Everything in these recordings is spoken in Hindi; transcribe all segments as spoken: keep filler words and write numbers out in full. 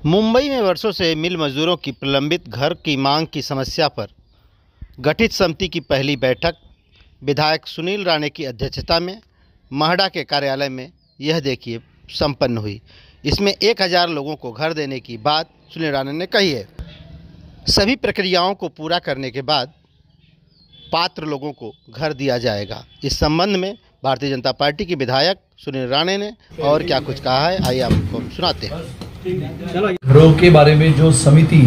मुंबई में वर्षों से मिल मजदूरों की प्रलंबित घर की मांग की समस्या पर गठित समिति की पहली बैठक विधायक सुनील राणे की अध्यक्षता में महडा के कार्यालय में यह देखिए संपन्न हुई। इसमें एक हज़ार लोगों को घर देने की बात सुनील राणे ने कही है। सभी प्रक्रियाओं को पूरा करने के बाद पात्र लोगों को घर दिया जाएगा। इस संबंध में भारतीय जनता पार्टी के विधायक सुनील राणे ने और क्या कुछ कहा है, आइए आपको सुनाते हैं। घरों के बारे में जो समिति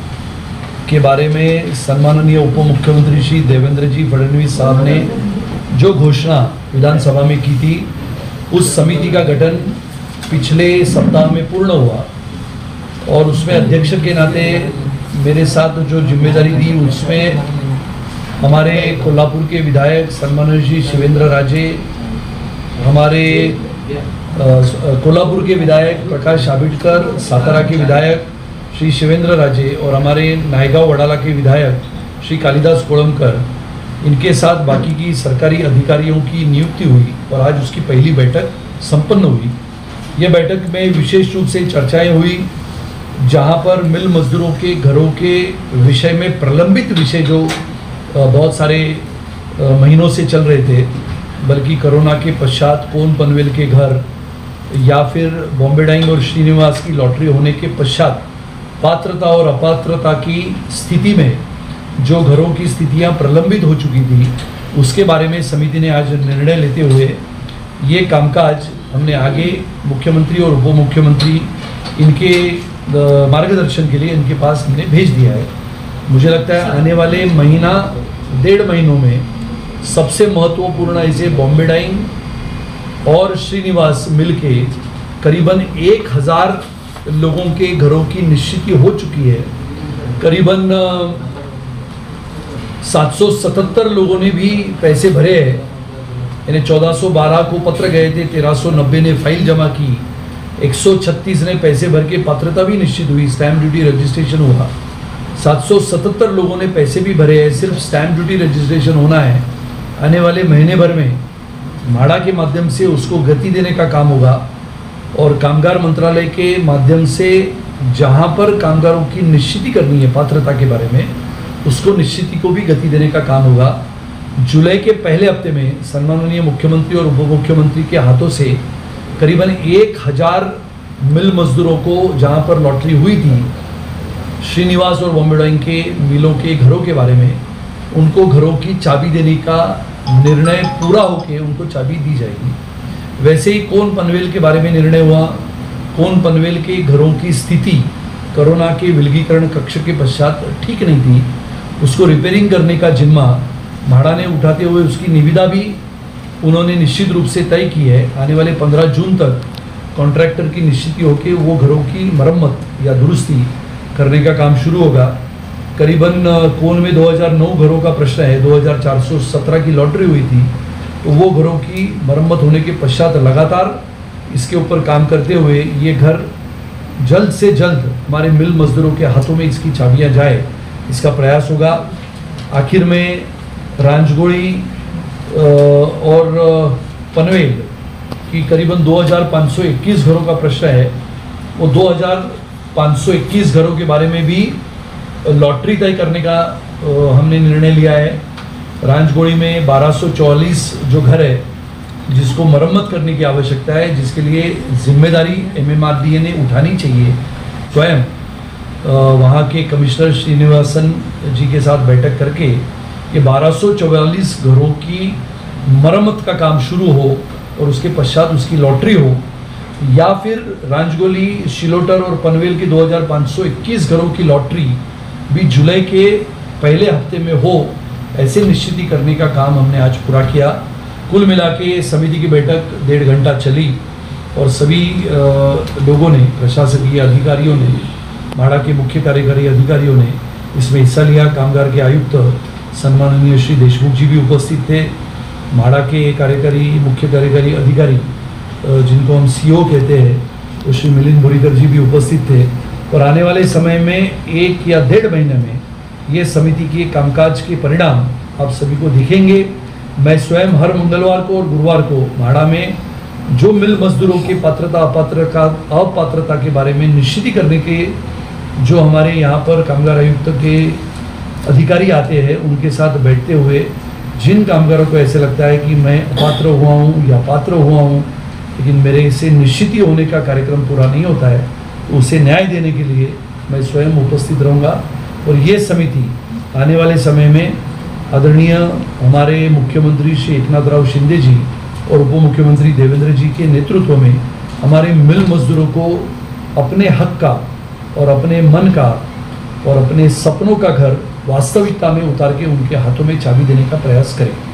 के बारे में सम्माननीय उप मुख्यमंत्री श्री देवेंद्र जी फडणवीस साहब ने जो घोषणा विधानसभा में की थी, उस समिति का गठन पिछले सप्ताह में पूर्ण हुआ और उसमें अध्यक्ष के नाते मेरे साथ जो जिम्मेदारी दी, उसमें हमारे कोल्हापुर के विधायक सम्माननीय श्री शिवेंद्र राजे, हमारे कोल्हापुर के विधायक प्रकाश आबिटकर, सातारा के विधायक श्री शिवेंद्र राजे और हमारे नायगांव वडाला के विधायक श्री कालिदास कोळंबकर, इनके साथ बाकी की सरकारी अधिकारियों की नियुक्ति हुई और आज उसकी पहली बैठक संपन्न हुई। यह बैठक में विशेष रूप से चर्चाएं हुई, जहां पर मिल मजदूरों के घरों के विषय में प्रलंबित विषय जो बहुत सारे महीनों से चल रहे थे, बल्कि कोरोना के पश्चात कोन पनवेल के घर या फिर बॉम्बे डाइंग और श्रीनिवास की लॉटरी होने के पश्चात पात्रता और अपात्रता की स्थिति में जो घरों की स्थितियां प्रलंबित हो चुकी थी, उसके बारे में समिति ने आज निर्णय लेते हुए ये कामकाज हमने आगे मुख्यमंत्री और उप मुख्यमंत्री इनके मार्गदर्शन के लिए इनके पास हमने भेज दिया है। मुझे लगता है आने वाले महीना डेढ़ महीनों में सबसे महत्वपूर्ण ऐसे बॉम्बे डाइंग और श्रीनिवास मिल के करीबन एक हज़ार लोगों के घरों की निश्चिति हो चुकी है। करीबन सात सौ सतहत्तर लोगों ने भी पैसे भरे हैं, यानी चौदह सौ बारह को पत्र गए थे, तेरह सौ नब्बे ने फाइल जमा की, एक सौ छत्तीस ने पैसे भर के पात्रता भी निश्चित हुई, स्टैम्प ड्यूटी रजिस्ट्रेशन हुआ। सात सौ सतहत्तर लोगों ने पैसे भी भरे हैं, सिर्फ स्टैम्प ड्यूटी रजिस्ट्रेशन होना है। आने वाले महीने भर में म्हाडा के माध्यम से उसको गति देने का काम होगा और कामगार मंत्रालय के माध्यम से जहां पर कामगारों की निश्चिति करनी है पात्रता के बारे में, उसको निश्चिति को भी गति देने का काम होगा। जुलाई के पहले हफ्ते में सम्माननीय मुख्यमंत्री और उप मुख्यमंत्री के हाथों से करीबन एक हज़ार मिल मजदूरों को जहां पर लॉटरी हुई थी, श्रीनिवास और बॉम्बे डाइंग के मिलों के घरों के बारे में, उनको घरों की चाबी देने का निर्णय पूरा होके उनको चाबी दी जाएगी। वैसे ही कोन पनवेल के बारे में निर्णय हुआ। कोन पनवेल के घरों की स्थिति कोरोना के विलगीकरण कक्ष के पश्चात ठीक नहीं थी, उसको रिपेयरिंग करने का जिम्मा म्हाडा ने उठाते हुए उसकी निविदा भी उन्होंने निश्चित रूप से तय की है। आने वाले पंद्रह जून तक कॉन्ट्रैक्टर की निश्चिति होकर वो घरों की मरम्मत या दुरुस्ती करने का काम शुरू होगा। करीबन कोन में दो हज़ार नौ घरों का प्रश्न है, दो हज़ार चार सौ सत्रह की लॉटरी हुई थी, तो वो घरों की मरम्मत होने के पश्चात लगातार इसके ऊपर काम करते हुए ये घर जल्द से जल्द हमारे मिल मजदूरों के हाथों में इसकी चाबियां जाए, इसका प्रयास होगा। आखिर में रांजगोड़ी और पनवेल की करीबन दो हज़ार पाँच सौ इक्कीस घरों का प्रश्न है, वो दो हज़ार पाँच सौ इक्कीस घरों के बारे में भी लॉटरी तय करने का हमने निर्णय लिया है। रांजगोड़ी में बारह सौ चौवालीस जो घर है जिसको मरम्मत करने की आवश्यकता है, जिसके लिए जिम्मेदारी एमएमआरडीए ने उठानी चाहिए। स्वयं वहाँ के कमिश्नर श्रीनिवासन जी के साथ बैठक करके ये बारह सौ चौवालीस घरों की मरम्मत का काम शुरू हो और उसके पश्चात उसकी लॉटरी हो, या फिर रांजगोली, शिलोटर और पनवेल के दो हज़ार पाँच सौ इक्कीस घरों की लॉटरी भी जुलाई के पहले हफ्ते में हो, ऐसे निश्चिति करने का काम हमने आज पूरा किया। कुल मिला के समिति की बैठक डेढ़ घंटा चली और सभी लोगों ने, प्रशासकीय अधिकारियों ने, म्हाडा के मुख्य कार्यकारी अधिकारियों ने इसमें हिस्सा लिया। कामगार के आयुक्त सम्माननीय श्री देशमुख जी भी उपस्थित थे। म्हाडा के कार्यकारी मुख्य कार्यकारी अधिकारी जिनको हम सीओ कहते हैं, तो श्री मिलिंद बोरीकर जी भी उपस्थित थे और आने वाले समय में एक या डेढ़ महीने में ये समिति के कामकाज के परिणाम आप सभी को दिखेंगे। मैं स्वयं हर मंगलवार को और गुरुवार को म्हाडा में जो मिल मजदूरों की पात्रता अपात्र का अपात्रता के बारे में निश्चित करने के जो हमारे यहाँ पर कामगार आयुक्त के अधिकारी आते हैं, उनके साथ बैठते हुए जिन कामगारों को ऐसे लगता है कि मैं अपात्र हुआ हूँ या पात्र हुआ हूँ, लेकिन मेरे से निश्चित ही होने का कार्यक्रम पूरा नहीं होता है, तो उसे न्याय देने के लिए मैं स्वयं उपस्थित रहूँगा। और ये समिति आने वाले समय में आदरणीय हमारे मुख्यमंत्री श्री एकनाथराव शिंदे जी और उप मुख्यमंत्री देवेंद्र जी के नेतृत्व में हमारे मिल मजदूरों को अपने हक का और अपने मन का और अपने सपनों का घर वास्तविकता में उतार के उनके हाथों में चाबी देने का प्रयास करें।